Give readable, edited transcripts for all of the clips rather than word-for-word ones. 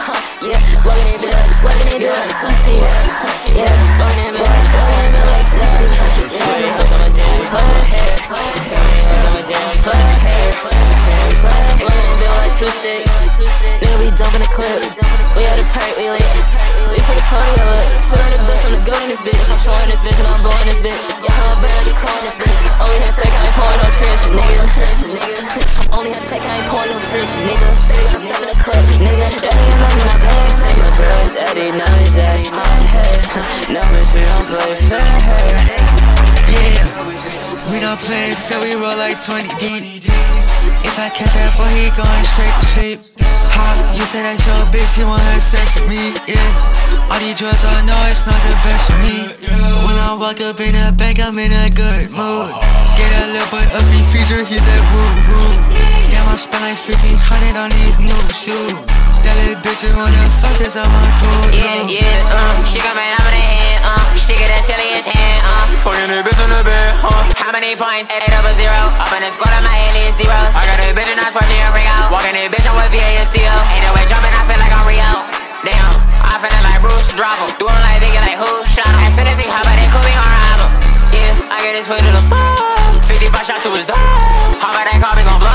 Yeah, walking in bed like 2 feet. Yeah, walking in bed like 2 feet. Yeah, on my damn put hair. On my damn put hair. Walking in bed like 2 sticks. Nigga, we dumping the clip. We had a perk, we lit. We put a party up. Put on the books, I'm the goat in this bitch. I'm showing this bitch and I'm blowing this bitch. Yeah, I'm bad like a crow in this bitch. Only had take, I ain't pouring no tricks, nigga. Only had take, I ain't pouring no tricks, nigga. They got stuff in the clip, nigga. That ain't nothing, I can't say. My girl is Eddie, now his ass my head. Now bitch, we don't play fair. Yeah, we don't play fair, we roll like 20 deep. If I catch that boy, he going straight to sleep. Hop, you say that's your bitch, you want her sex with me, yeah. All these drugs, I know it's not the best for me. But when I walk up in the bank, I'm in a good mood. Get a little boy a free feature, he said woo woo. Damn, I spent like 1,500 on these new shoes. That little bitch, you wanna fuck this, I'm on cool. Yeah, she got my number in the hand, she get that silly as hand, fucking that bitch in the bed, How many points? 8 over 0. Up in the squad of my alias zeros. I got a bitch and I swear she a ring out. Walking that bitch, I'm with VA steel. Ain't no way jumping, I feel like I'm Rio. Damn, I feel like Bruce, drop him. Do him like Biggie, like who shot him? As soon as he hop out, they cool, we gon' rob him. Yeah, I get this foot to the floor. 55 shots to his dog. Hop out that car, we gon' blow.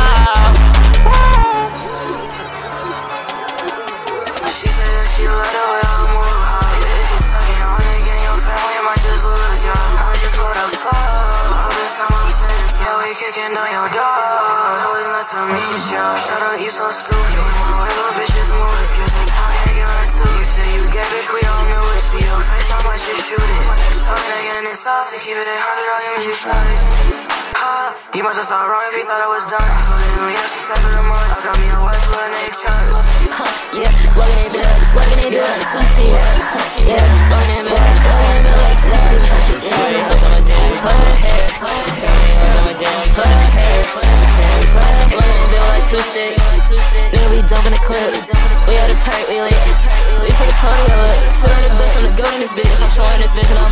She said that she love the way I move. If you sucking on it, get your family, you might just lose, yeah. I just put a fuck. This time I'm finished, yeah, we kicking down your door. It was nice to meet you. Shut up, you so stupid. My way, little bitch, just move. It's cause they talking, get right to it. You say you gay, bitch, we all knew it. See your face, I might just shoot it. Talking again, it's off to keep it 100, all you miss you you must have thought wrong if you thought I was done. Fucking me, she said for the month. I got me a wife, little name Chuck. Yeah, walking in bed like 2 feet. Yeah, walking in bed like 2 feet. Yeah, on my damn put hair. On my damn put hair. Walking in bed like 2 sticks. Nigga, we dumping the clip. We had a perk, we lit. We put a party up. Put on the books, I'm the goat in this bitch. I'm showing this bitch and I'm